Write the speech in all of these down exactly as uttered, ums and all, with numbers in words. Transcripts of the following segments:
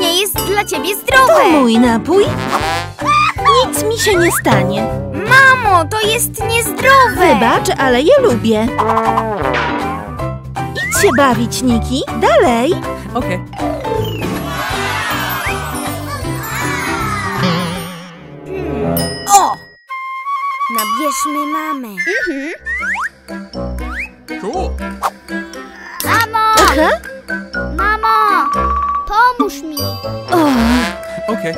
nie jest dla ciebie zdrowe. To mój napój. Nic mi się nie stanie. Mamo, to jest niezdrowe. Wybacz, ale je lubię. Idź się bawić, Niki. Dalej. Okej. O! Nabierzmy mamę. Mhm. Cool. Mamo! Aha. Mamo! Pomóż mi. O, Okay.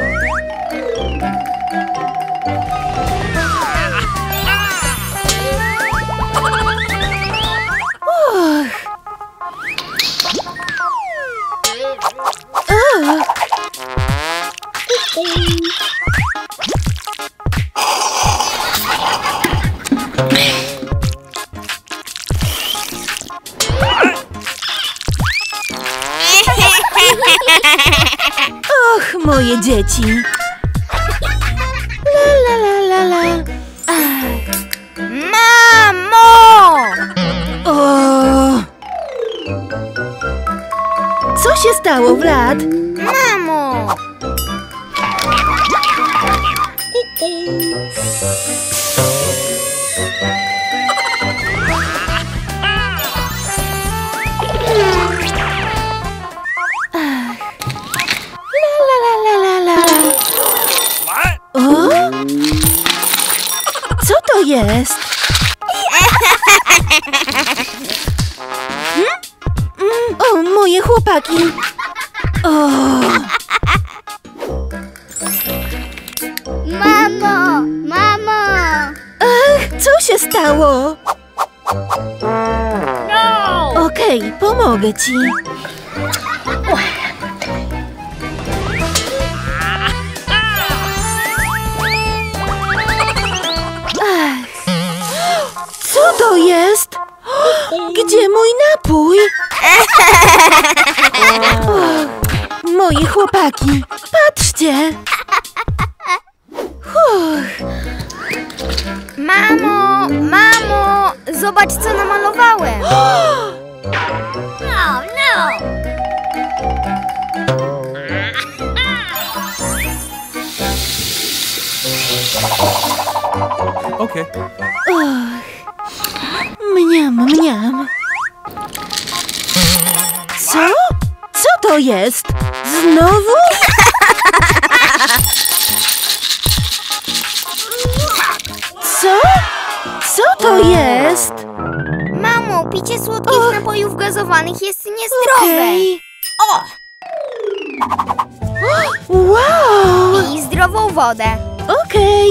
och. Och. Och, moje dzieci. La la la la la. Ach. Mamo! O. Co się stało, Vlad? Mamo! La la la la la. What? O? Co to jest? Hmm? Mm, o, moje chłopaki. O. Mamo! Mamo! Ach, co się stało? No! Okej, pomogę ci. Ach. Co to jest? Gdzie mój napój? O, moje chłopaki, patrzcie. Uff. Mamo! Mamo! Zobacz, co namalowałem. No, no! Okay. Och. Mniam, mniam. Co? Co to jest? Znowu? Co? Co to jest? Mamo, picie słodkich Och. napojów gazowanych jest niezdrowe. Okej. O! Wow! Pij zdrową wodę. Okej.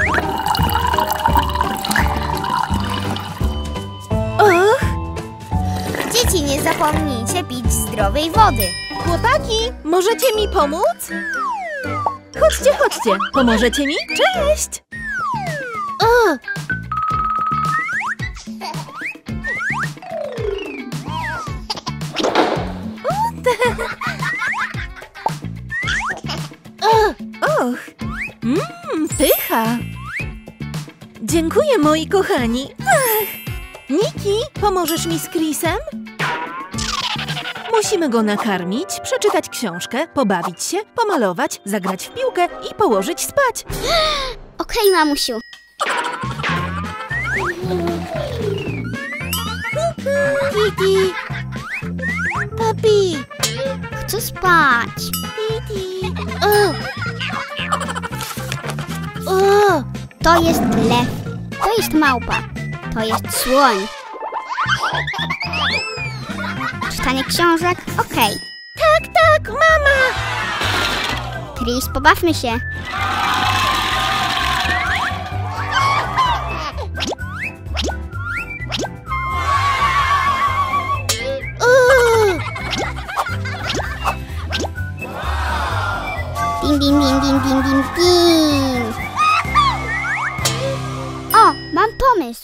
Och, Dzieci, nie zapomnijcie pić zdrowej wody. chłopaki, możecie mi pomóc? Chodźcie, chodźcie. Pomożecie mi? Cześć! O! O, te- O, och! Mmm, pycha! Dziękuję, moi kochani. Ach. Niki, pomożesz mi z Chrisem? Musimy go nakarmić, przeczytać książkę, pobawić się, pomalować, zagrać w piłkę i położyć spać. Okej, mamusiu. Kiki! Papi! Chcę spać. Kiki! O! O! To jest lew. To jest małpa. To jest słoń. Czytanie książek? Okej. Tak, tak, mama! Chris, pobawmy się. O! Din, din, din, din, din, din, din. O, mam pomysł.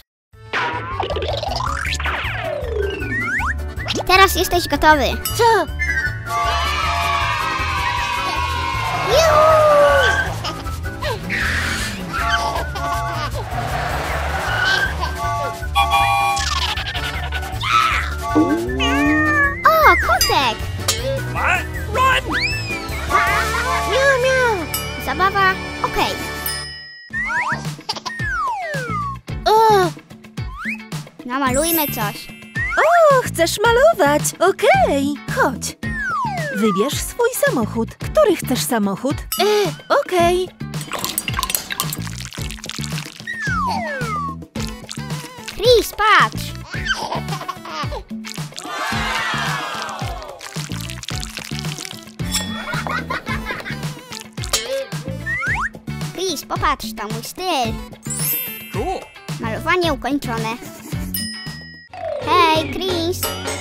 Teraz jesteś gotowy. Co? O, kotek! What? Run! zabawa? Okej. O, Namalujmy coś. o, chcesz malować? Okej, chodź. Wybierz swój samochód. Który chcesz samochód? E, okej. Chris, patrz! Chris, popatrz, to mój styl. Cool. Malowanie ukończone. Hej, Chris!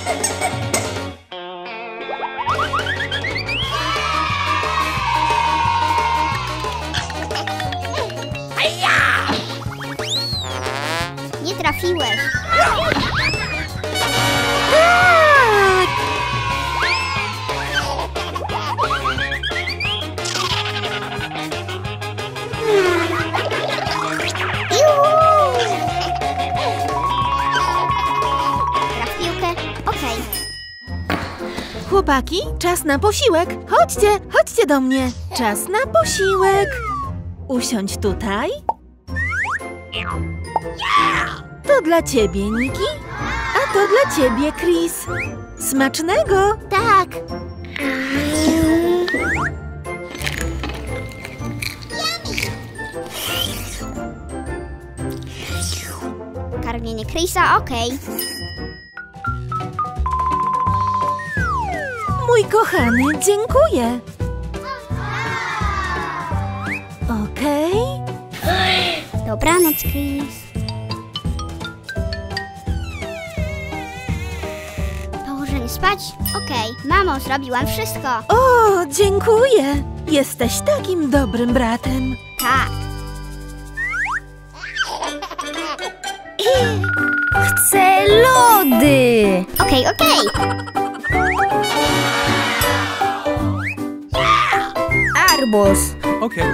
Nie trafiłeś. Traf piłkę. Okej. Chłopaki, czas na posiłek. Chodźcie, chodźcie do mnie. Czas na posiłek. Usiądź tutaj. To dla ciebie, Niki, a to dla ciebie, Chris. Smacznego! Tak. Karmienie Chrisa, okej. Mój kochany, dziękuję. Okej. Dobranoc, Chris. Położenie spać? Okej. Mamo, zrobiłam wszystko. O, dziękuję. Jesteś takim dobrym bratem. Tak. Chcę lody! Okej, okej. Arbuz! Okay.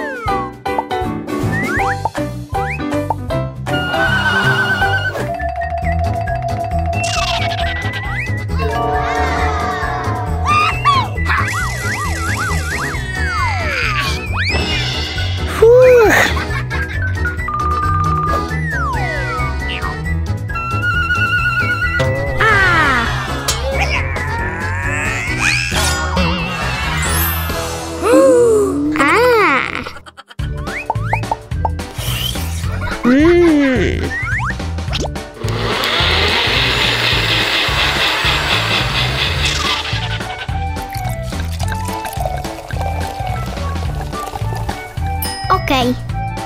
Okej.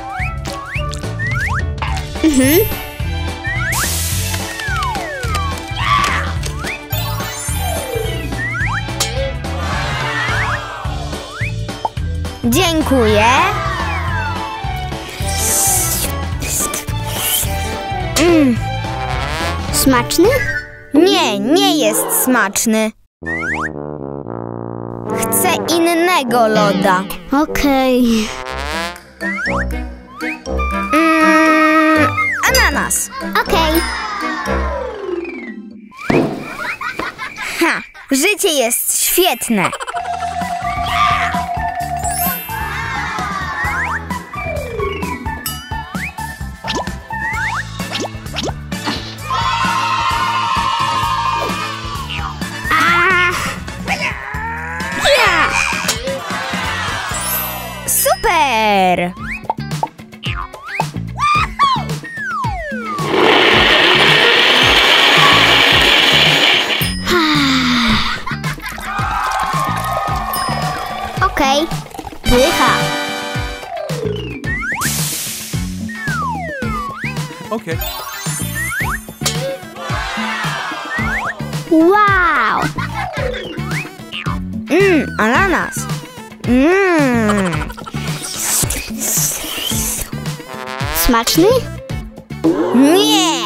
Mhm. Dziękuję. Mm. Smaczny? Nie, nie jest smaczny. Chcę innego loda. Okej. Mm, ananas. Okej. Ha, życie jest świetne. Super! Okej. Pycha. Okay. Wow. Mmm, ananas. Mmm. Smaczny? Nie!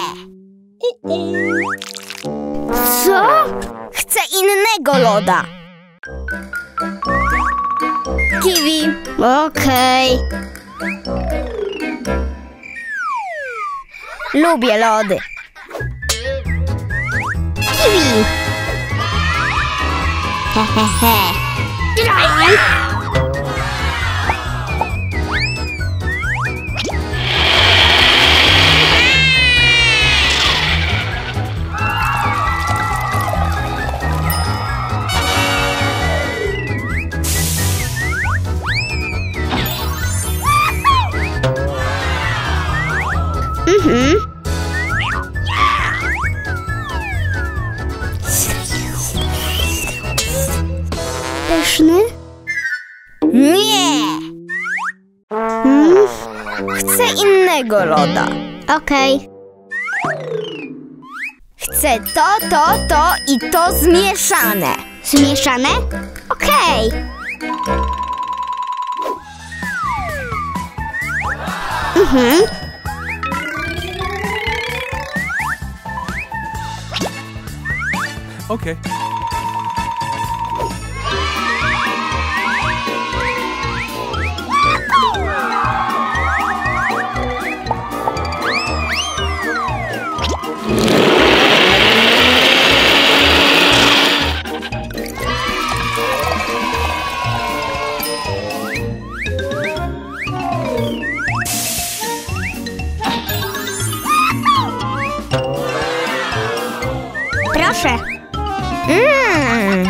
Co? Chcę innego loda. Kiwi. Okej. Lubię lody. Kiwi. Hehehe. Nie! Hmm? Chcę innego loda. Okej. Chcę to, to, to i to zmieszane. Zmieszane? Okej. Mhm. Okay. Proszę. Mmm,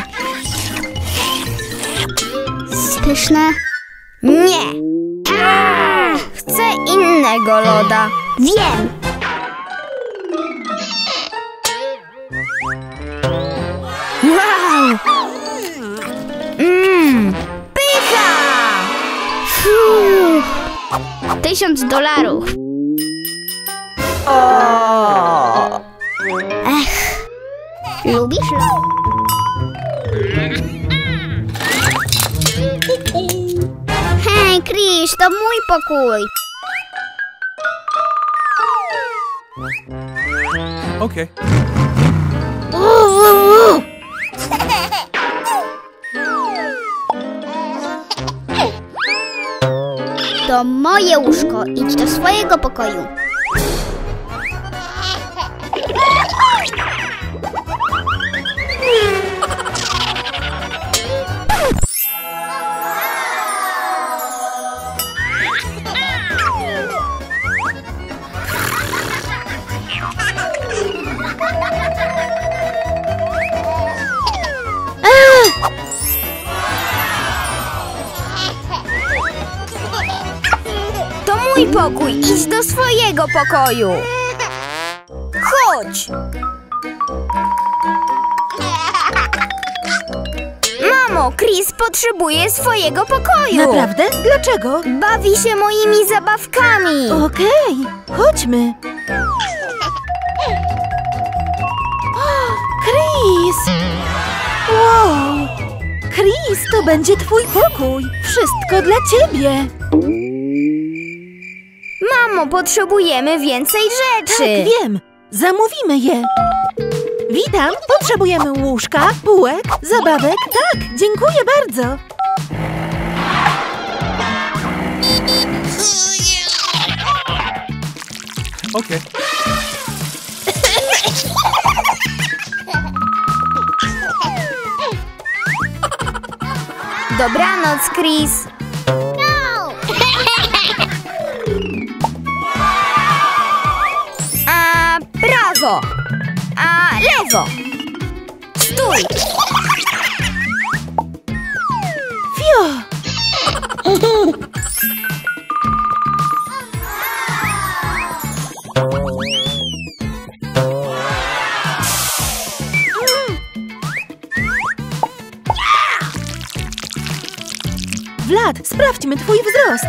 Pyszne. nie. Chcę innego loda. Wiem. Wow! Mmm, pycha! Fuh. Tysiąc dolarów. O! Ech. Lubisz lody? Hej, Chris, to mój pokój. Okay. To moje łóżko. Idź do swojego pokoju. To mój pokój. Idź do swojego pokoju. Chodź. Mamo, Chris potrzebuje swojego pokoju. Naprawdę? Dlaczego? Bawi się moimi zabawkami. Okej, chodźmy. O, Chris! Wow! Chris, to będzie twój pokój. Wszystko dla ciebie. Mamo, potrzebujemy więcej rzeczy. Tak, wiem. Zamówimy je. Witam, potrzebujemy łóżka, półek, zabawek. Tak, dziękuję bardzo. Okay. Dobranoc, Chris. A prawo. A lewo. Stój. Fio! Vlad, sprawdźmy twój wzrost.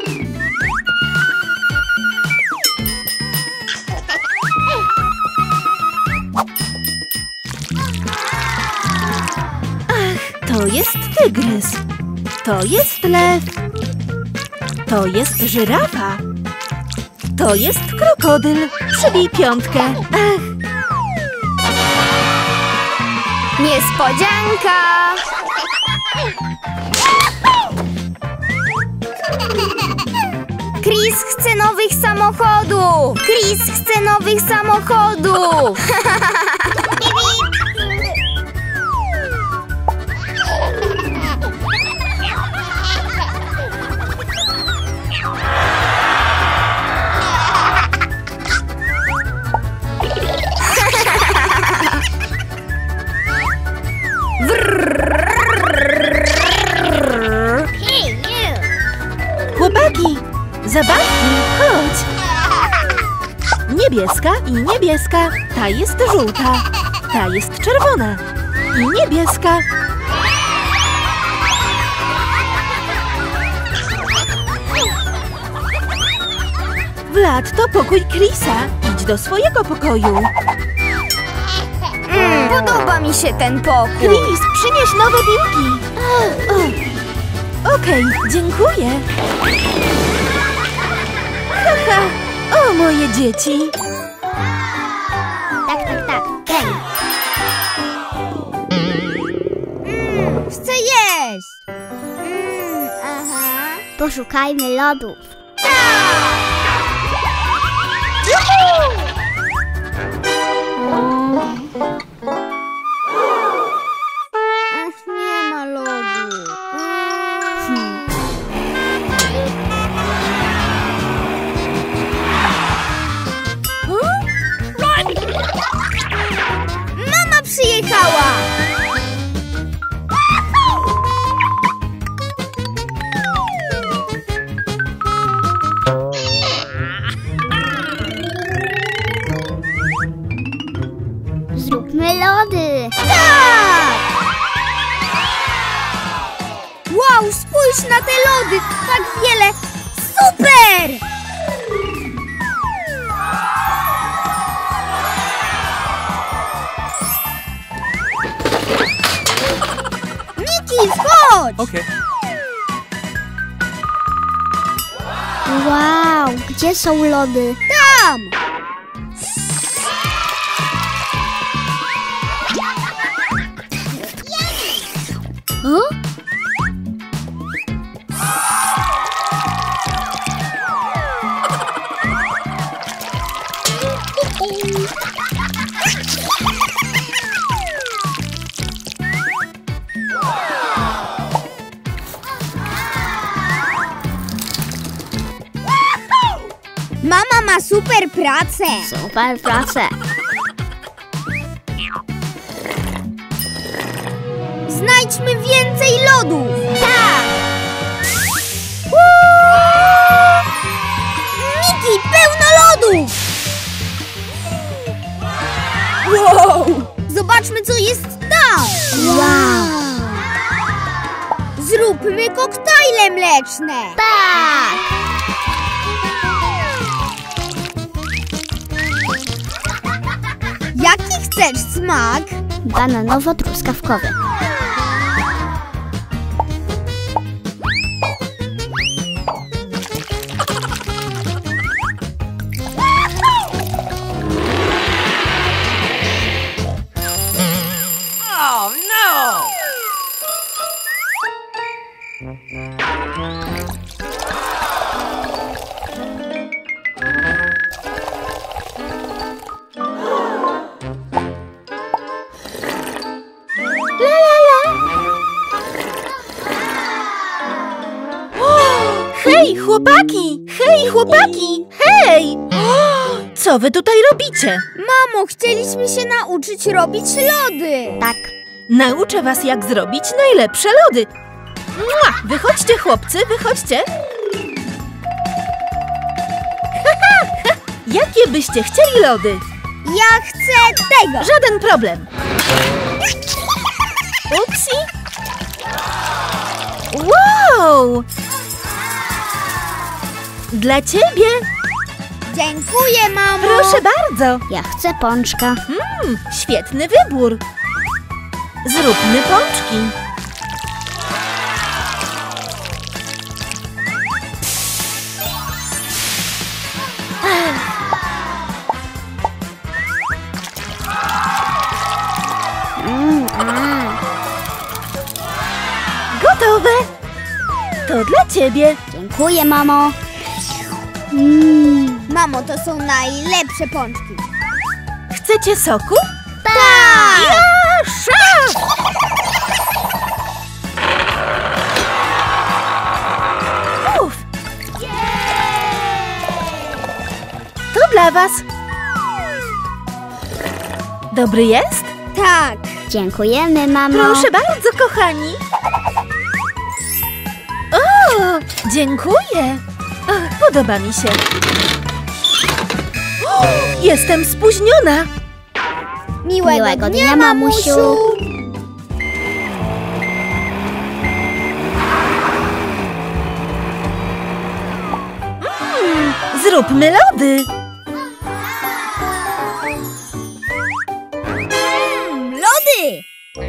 Ach, to jest tygrys. To jest lew. To jest żyrafa. To jest krokodyl. Przybij piątkę. Ach, Niespodzianka. Chris chce nowych samochodów. Chris chce nowych samochodów. chłopaki, zabawki, chodź. Niebieska i niebieska. Ta jest żółta. Ta jest czerwona. I niebieska. Vlad, to pokój Chrisa. Idź do swojego pokoju. Mm, podoba mi się ten pokój. Chris, przynieś nowe piłki. O, Okej, dziękuję. Haha, o moje dzieci. Tak, tak, tak. Ten. Chcę jeść. Mm, aha. Poszukajmy lodów. Ach, nie ma lodu. Hmm. Mama przyjechała. Zróbmy lody. Tak! Wow, spójrz na te lody! Tak wiele! Super! Miki, wchodź! Okay. Wow, gdzie są lody? Tam! O? Mama ma super pracę! Super pracę. Znajdźmy więcej lodów! Tak! Miki, pełno lodów! Wow! Zobaczmy, co jest tam! Wow. Zróbmy koktajle mleczne! Tak. Jaki chcesz smak? Bananowo-truskawkowy. Oh no! Hej, chłopaki! Hej, chłopaki! Hej! O, co wy tutaj robicie? Mamo, chcieliśmy się nauczyć robić lody! Tak. Nauczę was, jak zrobić najlepsze lody. Mua! Wychodźcie, chłopcy, wychodźcie. Jakie byście chcieli lody? Ja chcę tego! Żaden problem. Upsi. Wow! Dla ciebie. Dziękuję, mamo! Proszę bardzo. Ja chcę pączka. Mm, świetny wybór. Zróbmy pączki. Mm, mm. Gotowe. To dla ciebie. Dziękuję, mamo. Mm. Mamo, to są najlepsze pączki! Chcecie soku? Tak! Jasza! Uf. To dla was. Dobry jest? Tak! Dziękujemy, mamo. Proszę bardzo, kochani. O, dziękuję. Ach, podoba mi się. O, jestem spóźniona. Miłego, Miłego dnia, dnia, mamusiu! mamusiu. Zrób Zróbmy lody! Mm, lody!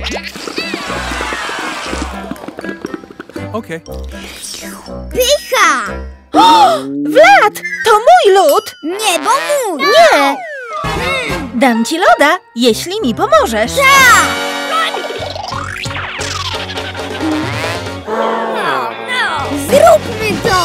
Okay. Pycha! Vlad! To mój lód! Nie, bo mój! Nie! Dam ci loda, jeśli mi pomożesz. Zróbmy to!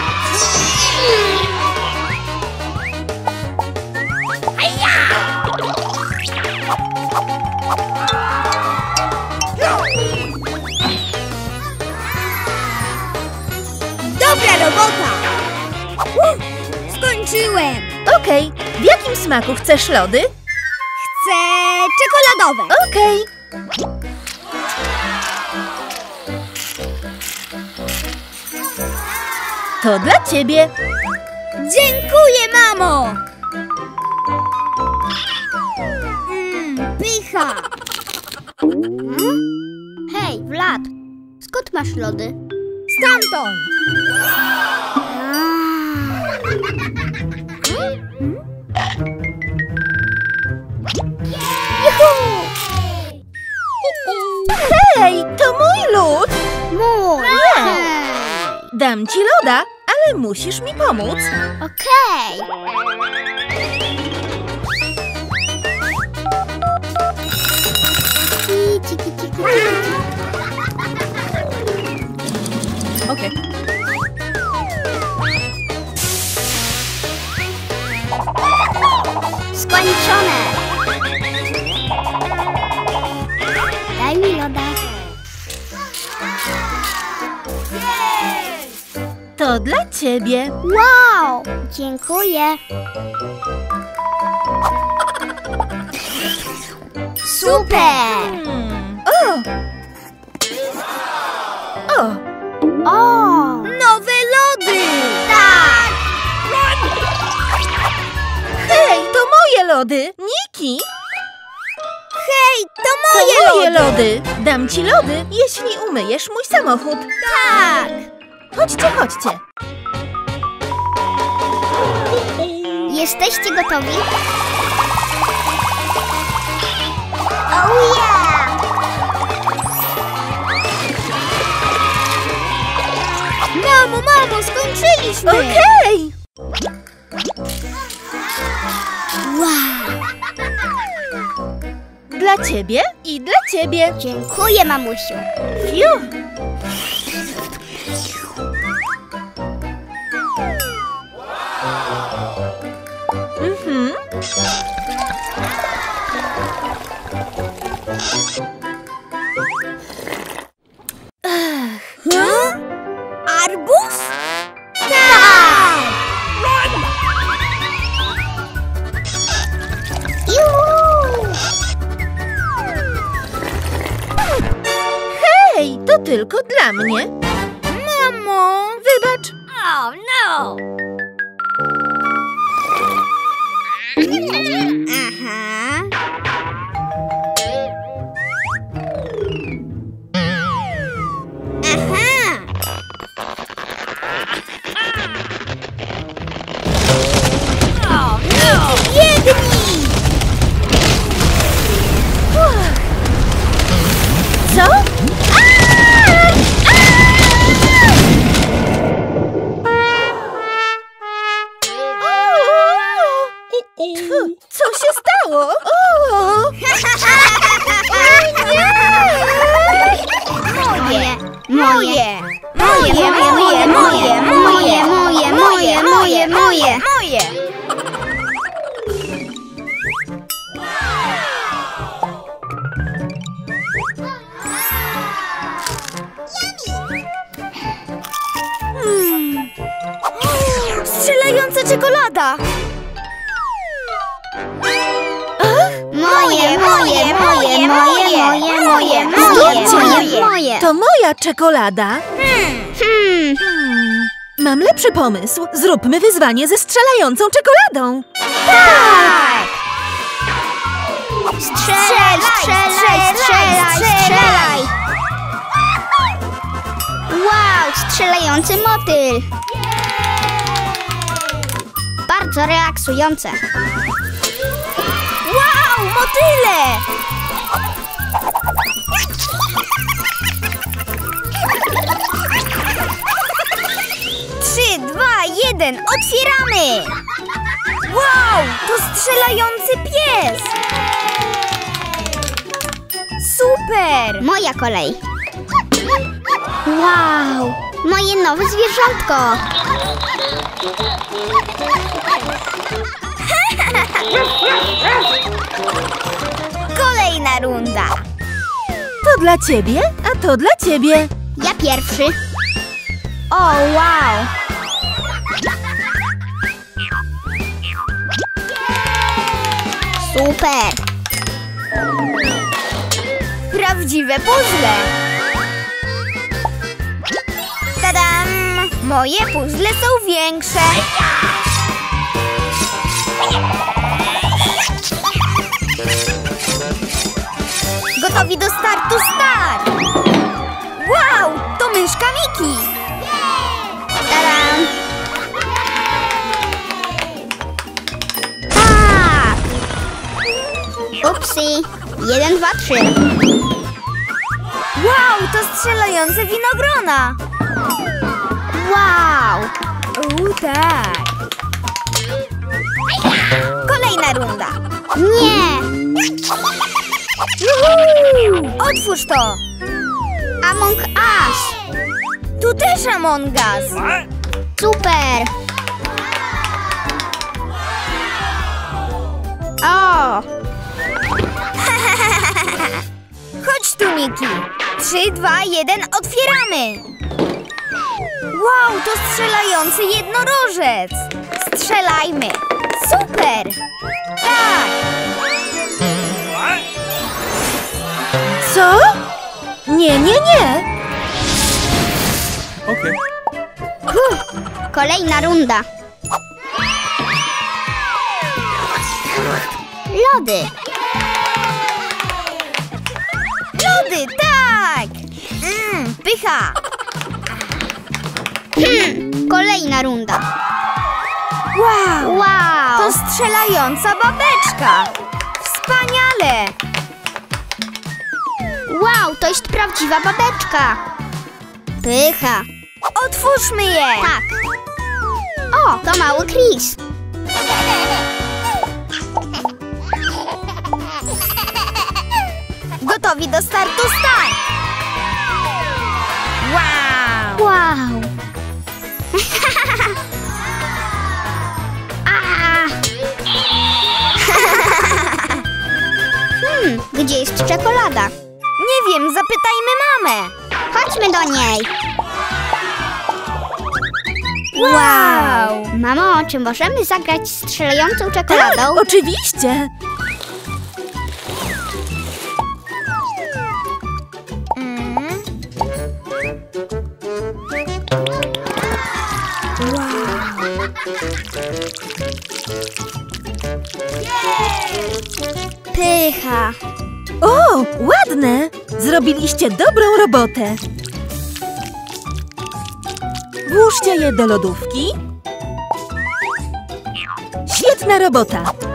Dobra robota! Uh, skończyłem! Okej, w jakim smaku chcesz lody? Chcę czekoladowe! Okej. To dla ciebie. Dziękuję, mamo! Mm, pycha! Hej, Vlad, skąd masz lody? Stamtąd! Hej, to mój lód. Mój! Nie. Dam ci loda, ale musisz mi pomóc. Okej! Kici, kici, kici. Okay. Skończone! Daj mi loda. To dla ciebie. Wow! Dziękuję. Super! Hmm. O! O! O! Nowe lody! Tak! Hej, to moje lody. Niki, Hej, to to moje, moje lody! lody. Dam ci lody, jeśli umyjesz mój samochód. Tak! Chodźcie, chodźcie. Jesteście gotowi? Oh yeah! Mamo, mamo, skończyliśmy! Okej. Wow! Dla ciebie i dla ciebie. Dziękuję, mamusiu. Fiu. Mhm. Huh? Arbuz? Tak! Juhu! Hej, to tylko dla mnie. Mamo! Wybacz. Oh no! Aha! Aha! Oh no! Biegnij! Co? Tfu, co się stało? O! Moje! Moje! Moje, moje, moje, moje, moje, moje, moje, moje, moje! Moje! Hmm. Strzelająca czekolada! Moje, moje, moje, moje, moje, moje, moje, moje, moje! To moja czekolada. Hmm, Hmm, mam lepszy pomysł. Zróbmy wyzwanie ze strzelającą czekoladą. tak! Strzelaj, strzelaj, strzelaj, strzelaj! Wow, strzelający motyl! bardzo relaksujące. Wow, motyle! Trzy, dwa, jeden, otwieramy! Wow, to strzelający pies! Super! Moja kolej. Wow, moje nowe zwierzątko. Kolejna runda. To dla ciebie, a to dla ciebie. Ja pierwszy. O, wow! Super. Prawdziwe puzzle! Tadam! Moje puzzle są większe! Gotowi do startu, start! Wow! To myszka Miki! Tadam. Tak. Upsi. Jeden, dwa, trzy. Wow! To strzelające winogrona! Wow. U, tak! Kolejna runda! Nie. Juhu! Otwórz to! Among Us. Tu też Among Us! Super. O. Chodź tu, Miki! Trzy, dwa, jeden, otwieramy! Wow, to strzelający jednorożec! Strzelajmy! Super! Tak! Co? Nie, nie, nie. Okay. Kolejna runda. Lody. Lody, tak! Mmm, pycha! Hmm. Kolejna runda. Wow! Wow. To strzelająca babeczka! Wspaniale! Wow, to jest prawdziwa babeczka. Pycha. Otwórzmy je! Tak. O, to mały Chris. Gotowi do startu, start! Wow! Wow. A. Hmm, gdzie jest czekolada? Nie wiem, zapytajmy mamę! Chodźmy do niej. Wow! Mamo, czy możemy zagrać strzelającą czekoladą? Tak, oczywiście. Mm. Wow! Pycha! O, ładne. Zrobiliście dobrą robotę. Włóżcie je do lodówki. Świetna robota.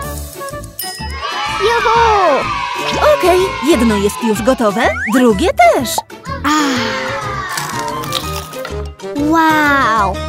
Juhu! Okej, jedno jest już gotowe, drugie też. Wow!